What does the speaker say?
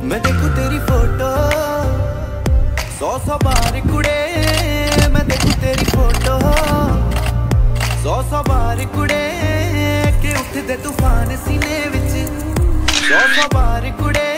मैं देखूं तेरी फोटो सौ सौ बार कुड़े, मैं देखूं तेरी फोटो सौ सौ बार कुड़े, के उठदे तूफान सीने विच सौ सौ बार कुड़े।